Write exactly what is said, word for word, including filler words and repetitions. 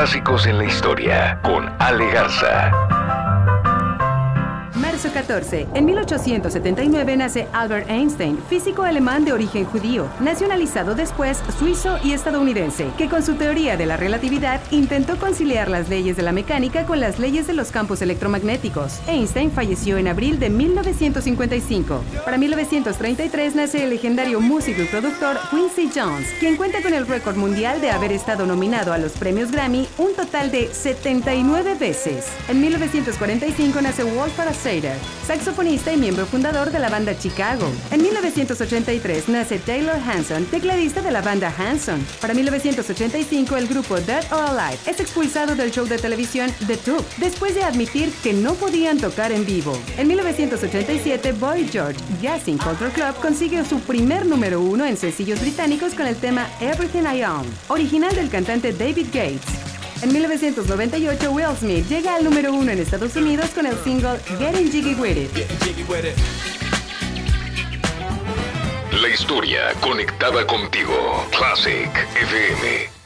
Clásicos en la historia con Ale Garza. Marzo catorce. En mil ochocientos setenta y nueve nace Albert Einstein, físico alemán de origen judío, nacionalizado después suizo y estadounidense, que con su teoría de la relatividad intentó conciliar las leyes de la mecánica con las leyes de los campos electromagnéticos. Einstein falleció en abril de mil novecientos cincuenta y cinco. Para mil novecientos treinta y tres nace el legendario músico y productor Quincy Jones, quien cuenta con el récord mundial de haber estado nominado a los premios Grammy un total de setenta y nueve veces. En mil novecientos cuarenta y cinco nace Wolf Parasater, saxofonista y miembro fundador de la banda Chicago. En mil novecientos ochenta y tres nace Taylor Hanson, tecladista de la banda Hanson. Para mil novecientos ochenta y cinco el grupo Dead or Alive es expulsado del show de televisión The Tube después de admitir que no podían tocar en vivo. En mil novecientos ochenta y siete Boy George Jazzing Culture Club consigue su primer número uno en sencillos británicos con el tema Everything I Own, original del cantante David Gates. En mil novecientos noventa y ocho, Will Smith llega al número uno en Estados Unidos con el single Getting Jiggy With It. La historia conectada contigo. Classic F M.